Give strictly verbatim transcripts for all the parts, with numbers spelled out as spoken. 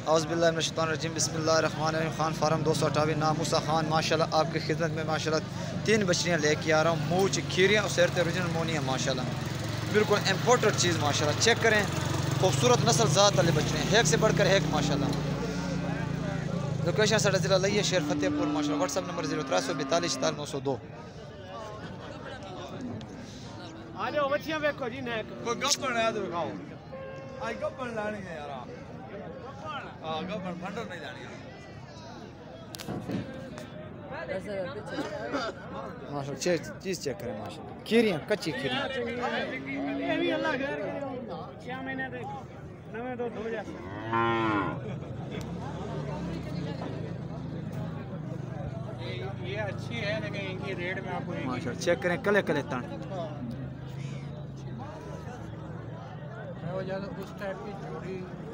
औज़ुबिल्लाहिमिनश्शैतानिर्रजीम बिस्मिल्लाहिर्रहमानिर्रहीम। खान फार्म दो सौ अठावी नाम मूसा खान माशाल्लाह आपकी खिदमत में माशाल्लाह तीन बछड़ियाँ लेके आ रहा हूँ। मूछ खीरियाँ और सैरते ओरिजिनल मोनिया माशाल्लाह बिल्कुल इम्पोर्टेड चीज़ माशाल्लाह। चेक करें खूबसूरत नस्ल ज़ात वाली बछड़ियाँ, एक से बढ़कर एक माशाल्लाह। लोकेशन साढ़ा जिला लइए शेर फतेहपुर माशाल्लाह। व्हाट्सअप नंबर जीरो त्रै सौ बैतालीस नौ सौ दो। माशाल्लाह चीज़ चेक करें माशाल्लाह। खीरियाँ कच्ची खीरियाँ ये अच्छी है लेकिन इनकी रेट में आपको माशाल्लाह चेक करें कले कले तन उस टाइप की जोड़ी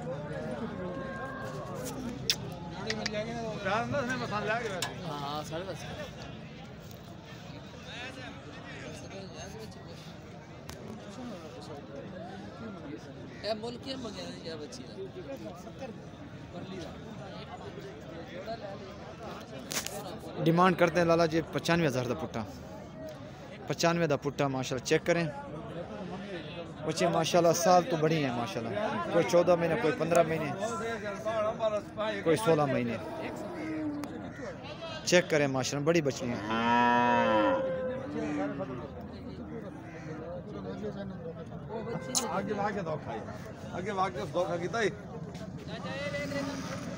जोड़ी मिल जाएगी ना दस में पसंद आ गया। हाँ साढ़े दस क्या बोल के मंगाने क्या बच्ची डिमांड करते हैं लाला जी पचानवे हज़ार का पुट्टा, पचानवे का पुट्टा माशाल्लाह। चेक करें बच्चे माशाल्लाह साल तो बड़ी हैं माशाल्लाह। कोई चौदह महीने, कोई पंद्रह महीने, कोई सोलह महीने। चेक करें माशाल्लाह बड़ी बच्चियाँ। आगे आगे धोखा आगे आगे धोखा कितना